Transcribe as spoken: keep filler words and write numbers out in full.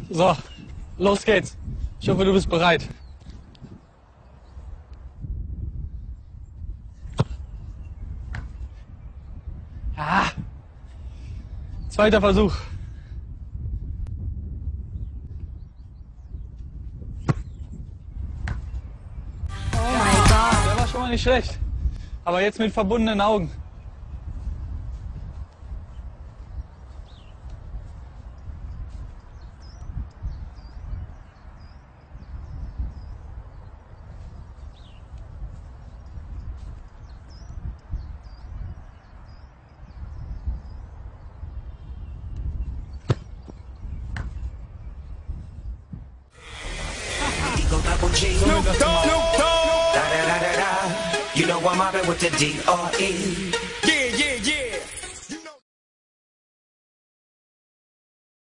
So, los geht's. Ich hoffe, du bist bereit. Ah, zweiter Versuch. Oh mein Gott. Der war schon mal nicht schlecht. Aber jetzt mit verbundenen Augen. Snoop, Snoop, Dogg. Da da da da da. You know I'm mobbing with the D R E.